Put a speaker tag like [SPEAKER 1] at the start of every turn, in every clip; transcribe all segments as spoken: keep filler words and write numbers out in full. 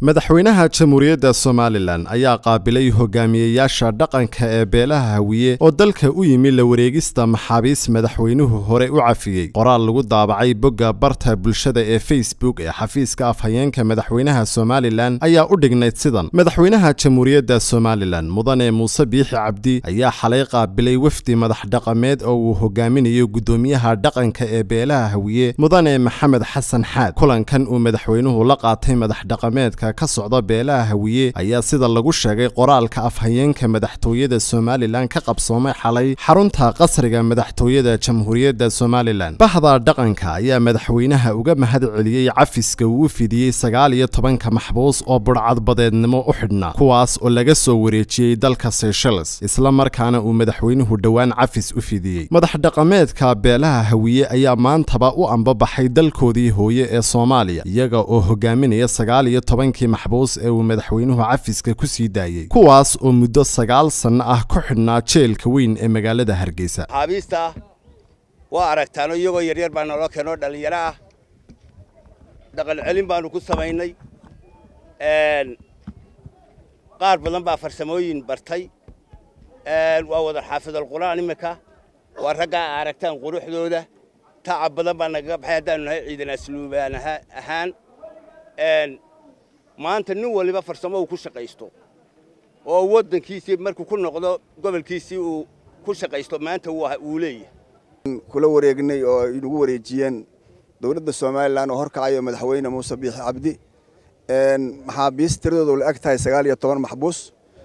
[SPEAKER 1] madaxweynaha jamhuuriyadda Somaliland ayaa qaabilay hogaamiyayaasha dhaqanka ee beelaha Hawiye oo dalka u yimi la wareegista maxaabiis madaxweynuhu hore u cafiyay qoraal lagu daabacay bogga barta bulshada ee Facebook ee xafiiska afhayeenka madaxweynaha Somaliland ayaa u dhignayd sidan madaxweynaha jamhuuriyadda Somaliland mudane Muuse Biixi Cabdi ayaa xalay qaabilay wafdi madax dhaqameed oo uu hogaaminayo gudoomiyaha dhaqanka ee beelaha Hawiye mudane Maxamed Xasan Xaad kulankan uu madaxweynuhu la qaatay madax dhaqameedka ka socda beelaha Hawiye ayaa sida lagu sheegay qoraalka afhayeenka madaxtooyada Somaliland ka qabsoomay xalay xarunta qasriga madaxtooyada jamhuuriyadda Somaliland bahda dhaqanka ayaa madaxweynaha uga mahad celiyay cafiska uu fidiyay sagaal iyo toban ka maxbuus oo burcad badeednimo u xidhnaa kuwaas oo laga soo wareejiyay dalka Seychelles isla markaana uu madaxweynuhu dhawaan cafis u fidiyay madax dhaqameedka beelaha Hawiye ayaa maantaba u ambabaxay dalkoodii hooye ee Soomaaliya iyaga oo hogaaminaya sagaal iyo toban maxbuus ee uu madaxweynuhu cafiska ku sii daayay kuwaas oo muddo sagaal sano ah ku xidhnaa jeelka weyn ee magaalada Hargeysa
[SPEAKER 2] xabiista waa aragtaan iyagoo yar yar baan noo keenoo dhalinyaro ah dhaqan celin baanu ku sameynay een qaar badan baa farsamooyin bartay een waa wada xaafidul quraan imika waa ragga aragtaan quruxdooda tacab badan baa naga baxay hadaan nahay ciidan asluubaan ahaan een maanta nin waliba farsamo uu ku shaqeysto oo wadankiisa markuu ku noqdo gobolkiisa uu ku shaqeysto maanta uu leeyahay
[SPEAKER 3] kula wareegnay oo inagu wareejiyeen dawladda Soomaaliland oo horkacayo madaxweyne Muuse Biixi Cabdi een maxaabiis tiradoodu la agtahay sagaal iyo toban maxbuus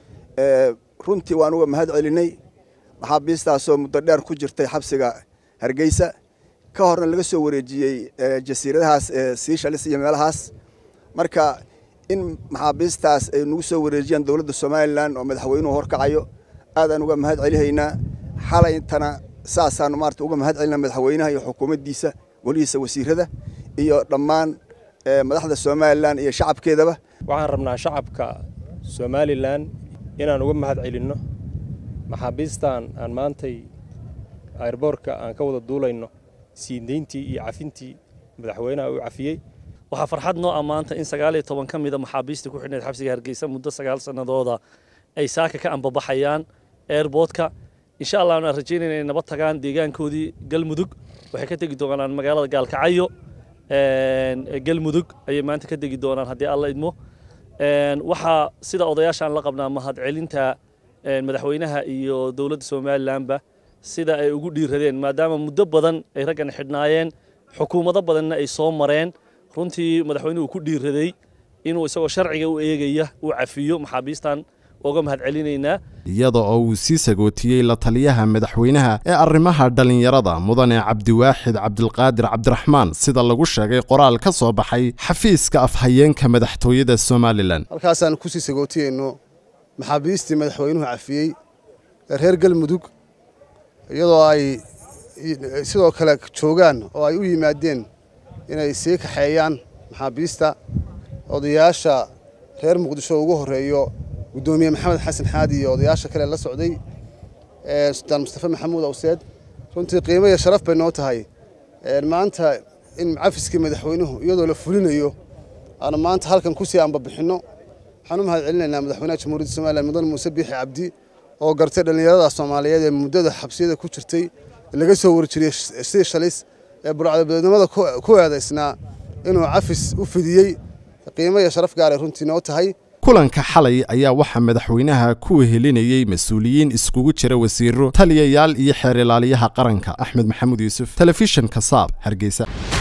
[SPEAKER 3] ee runtii waan uga mahad celinay maxaabiistaas oo muddo dheer ku jirtay xabsiga Hargeysa ka horna laga soo wareejiyay jasiiradahaas Seychelles iyo meelahaas marka in maxaabiistaas ay nagu soo wareejiyaan dawladda Somaliland oo madaxweynuhu horkacayo aad aan uga mahad celinaynaa xalay intana saasaan maarta uga mahad celinaa madaxweynaha iyo xukuumaddiisa waliisa wasiirada iyo dhammaan madaxda Somaliland iyo shacabkeedaba
[SPEAKER 4] waxaan rabnaa shacabka Somaliland inaan uga mahad celinno maxaabiistan aan maantay airportka aan ka wada duulayno siindeyntii iyo cafintii madaxweynaha uu cafiyay waxa farxad noo amaanta in sagaal iyo toban ka mid ah maxaabiista ku xidhneed xabsiga Hargeysa muddo sagaal sanadooda ay saaka ka ambabaxayaan airportka insha Allah aan rajeynayna nabad tagaan deegaankoodii Galmudug waxay ka tagi doonaan magaalada Gaalkacyo een Galmudug ay maanta ka tagi doonaan hadii Allah idmo een waxa sida odayaashan la qabnaa mahad celinta madaxweynaha iyo dawladda Somaliland ba sida ay ugu dhiiradeen maadaama muddo badan ay raggan xidhnaayeen xukuumado badanna ay soo mareen runtii madaxweynuhu ku dhiiraday inuu isagoo sharciga u eegaya uu cafiyo maxaabiistan uga mahad celinayna
[SPEAKER 1] iyada oo uu sii sagootiyay la taliyaha madaxweynaha ee arrimaha dhalinyarada mudane Cabdiwaaxid Cabdilqaadir Cabdiraxmaan sida lagu sheegay qoraal ka soo baxay xafiiska afhayeenka madaxtooyada Somaliland
[SPEAKER 5] halkaas aan ku sii sagootiyayno maxaabiistii madaxweynuhu cafiyay reer Galmudug iyadoo ay sidoo kale joogaan oo ay u yimaadeen inay sii kaxeeyaan maxaabiista odayaasha reer Muqdisho ugu horeeyo gudoomiye Maxamed Xasan Xaadi iyo odayaasha kale la socday ee Sultan Mustafa Maxamuud Awseed runtii qiimo iyo sharaf bay noo tahay ee maanta in cafiskii madaxweynuhu iyadoo la fulinayo aan maanta halkan ku sii anba bixino waxaan u mahad celinaynaa madaxweynaha jamhuuriyadda Soomaaliland mudane Muuse Biixi Cabdi oo gartay dhalinyarada Soomaaliyeed ee muddada xabsiyada ku jirtay laga soo warjiriyay Seychelles ee burcad badeednimada ku eedaysnaa inuu cafis u fidiyay qiimo iyo sharaf gaar ah runtii noo tahay
[SPEAKER 1] kulanka xalay ayaa waxa madaxweynaha ku wehelinayay mas'uuliyiin iskugu jira wasiiro taliyayaal iyo xeer ilaaliyaha qaranka Axmed Maxamuud Yuusuf telefishinka Saab Hargeysa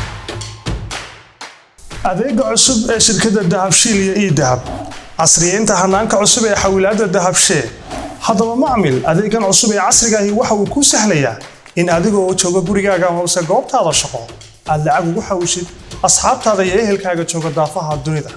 [SPEAKER 6] adeega cusub ee shirkadda Dahabshiil iyo Idahab casriyeynta hanaanka cusub ee xawilaadda Dahabshiil haddaba macmil adeegan cusub ee casriga ah waxa uu ku sahlayaa in adigoo jooga gurigaaga hoose goobtaada shaqo aad lacag ugu xawishid asxaabtaada iyo ehelkaaga jooga daafaha dunida